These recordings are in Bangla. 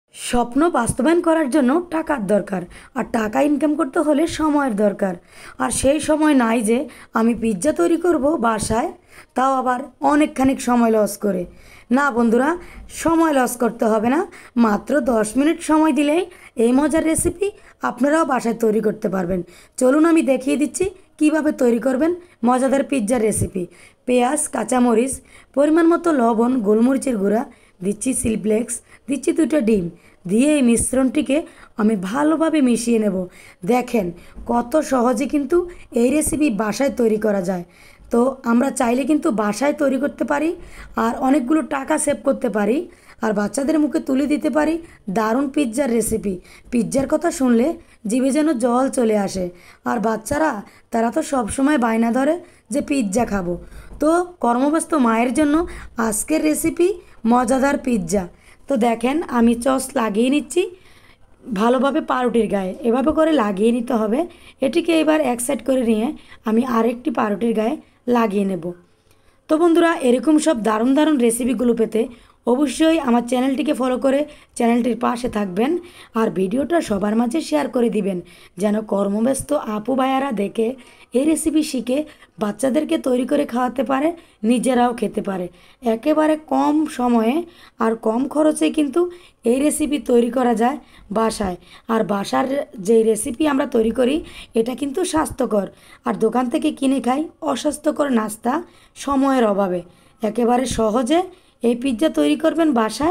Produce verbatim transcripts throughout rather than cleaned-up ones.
স্বপ্ন বাস্তবায়ন করার জন্য টাকার দরকার, আর টাকা ইনকাম করতে হলে সময়ের দরকার। আর সেই সময় নাই যে আমি পিৎজা তৈরি করব বাসায়, তাও আবার অনেকখানি সময় লস করে। না বন্ধুরা, সময় লস করতে হবে না, মাত্র দশ মিনিট সময় দিলেই এই মজার রেসিপি আপনারাও বাসায় তৈরি করতে পারবেন। চলুন আমি দেখিয়ে দিচ্ছি কিভাবে তৈরি করবেন মজাদার পিৎজার রেসিপি। পেঁয়াজ, কাঁচামরিচ, পরিমাণ মতো লবণ, গোলমরিচের গুঁড়া, দিচ্ছি চিলি ফ্লেক্স, দিচ্ছি দুটো ডিম, দিয়ে এই মিশ্রণটিকে আমি ভালোভাবে মিশিয়ে নেব। দেখেন কত সহজে কিন্তু এই রেসিপি বাসায় তৈরি করা যায়। তো আমরা চাইলে কিন্তু বাসায় তৈরি করতে পারি আর অনেকগুলো টাকা সেভ করতে পারি, আর বাচ্চাদের মুখে তুলে দিতে পারি দারুণ পিৎজার রেসিপি। পিৎজার কথা শুনলে জিভে যেন জল চলে আসে। আর বাচ্চারা তারা তো সবসময় বায়না ধরে যে পিৎজা খাবো। তো কর্মব্যস্ত মায়ের জন্য আজকের রেসিপি মজাদার পিৎজা। তো দেখেন আমি সস লাগিয়ে নিচ্ছি ভালোভাবে পাউরুটির গায়ে, এভাবে করে লাগিয়ে নিতে হবে। এটিকে এবার এক সাইড করে নিয়ে আমি আরেকটি পাউরুটির গায়ে লাগিয়ে নেব। তো বন্ধুরা, এরকম সব দারুণ দারুণ রেসিপিগুলো পেতে অবশ্যই আমার চ্যানেলটিকে ফলো করে চ্যানেলটির পাশে থাকবেন, আর ভিডিওটা সবার মাঝে শেয়ার করে দিবেন যেন কর্মব্যস্ত আপু ভাইয়ারা দেখে এই রেসিপি শিখে বাচ্চাদেরকে তৈরি করে খাওয়াতে পারে, নিজেরাও খেতে পারে। একেবারে কম সময়ে আর কম খরচে কিন্তু এই রেসিপি তৈরি করা যায় বাসায়। আর বাসার যে রেসিপি আমরা তৈরি করি এটা কিন্তু স্বাস্থ্যকর, আর দোকান থেকে কিনে খাই অস্বাস্থ্যকর নাস্তা সময়ের অভাবে। একেবারে সহজে এই পিৎজা তৈরি করবেন বাসায়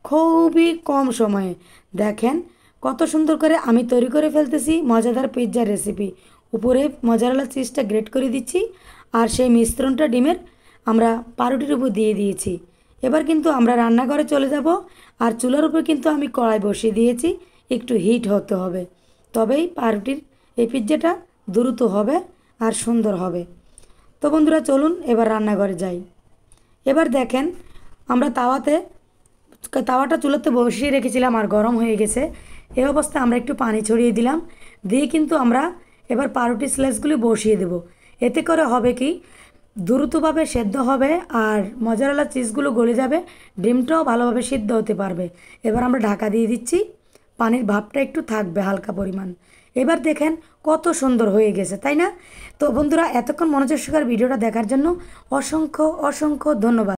খুবই কম সময়ে। দেখেন কত সুন্দর করে আমি তৈরি করে ফেলতেছি মজাদার পিৎজার রেসিপি। উপরে মজারালা চিজটা গ্রেট করে দিচ্ছি, আর সেই মিশ্রণটা ডিমের আমরা পাউরুটির উপর দিয়ে দিয়েছি। এবার কিন্তু আমরা রান্নাঘরে চলে যাব, আর চুলার উপর কিন্তু আমি কড়াই বসিয়ে দিয়েছি, একটু হিট হতে হবে, তবেই পাউরুটির এই পিৎজাটা দ্রুত হবে আর সুন্দর হবে। তো বন্ধুরা চলুন এবার রান্নাঘরে যাই। এবার দেখেন আমরা তাওয়াতে তাওয়াটা চুলাতে বসিয়ে রেখেছিলাম আর গরম হয়ে গেছে। এই অবস্থায় আমরা একটু পানি ছড়িয়ে দিলাম, দিয়ে কিন্তু আমরা এবার পাউরুটি স্লাইসগুলি বসিয়ে দেব। এতে করে হবে কি, দ্রুতভাবে সেদ্ধ হবে আর মজারালা চিজগুলো গলে যাবে, ডিমটাও ভালোভাবে সিদ্ধ হতে পারবে। এবার আমরা ঢাকা দিয়ে দিচ্ছি, পানির ভাবটা একটু থাকবে হালকা পরিমাণ। এবার দেখেন কত সুন্দর হয়ে গেছে, তাই না? তো বন্ধুরা, এতক্ষণ মনোযোগ সহকারে ভিডিওটা দেখার জন্য অসংখ্য অসংখ্য ধন্যবাদ।